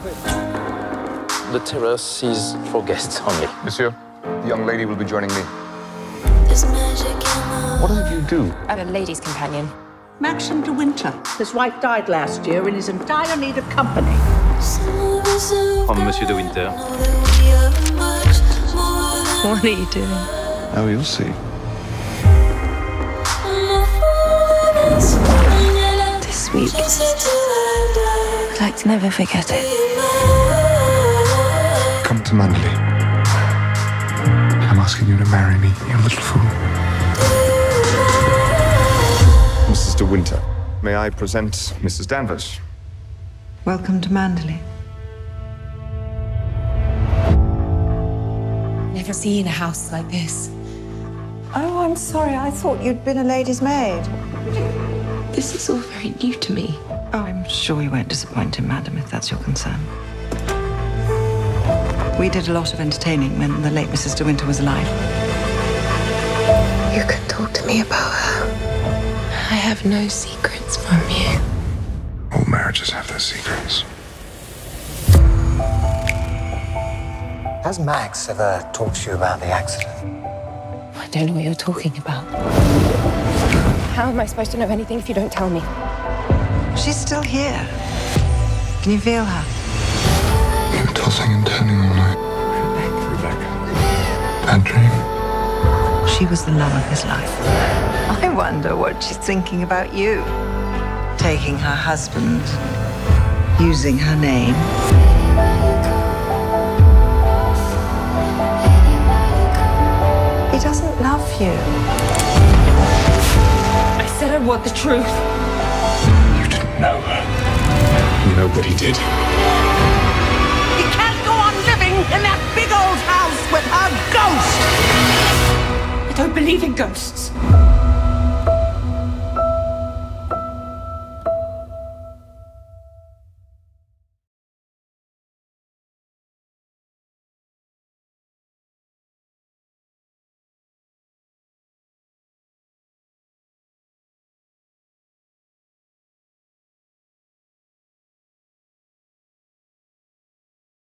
The terrace is for guests only. Monsieur, the young lady will be joining me. What did you do? I'm a lady's companion. Maxim de Winter. His wife died last year and is in dire need of company. I'm Monsieur de Winter. What are you doing? Oh, you'll see. This week, I'd like to never forget it. Come to Manderley. I'm asking you to marry me, you little fool. Mrs. de Winter, may I present Mrs. Danvers? Welcome to Manderley. Never seen a house like this. Oh, I'm sorry. I thought you'd been a lady's maid. This is all very new to me. Oh, I'm sure you won't disappoint him, madam, if that's your concern. We did a lot of entertaining when the late Mrs. de Winter was alive. You can talk to me about her. I have no secrets from you. All marriages have their secrets. Has Max ever talked to you about the accident? I don't know what you're talking about. How am I supposed to know anything if you don't tell me? She's still here. Can you feel her? You're tossing and turning all night. Rebecca. Bad dream? She was the love of his life. I wonder what she's thinking about you. Taking her husband, using her name. He doesn't love you. I said I want the truth. You didn't know her. Nobody did. He can't go on living in that big old house with her ghost! I don't believe in ghosts.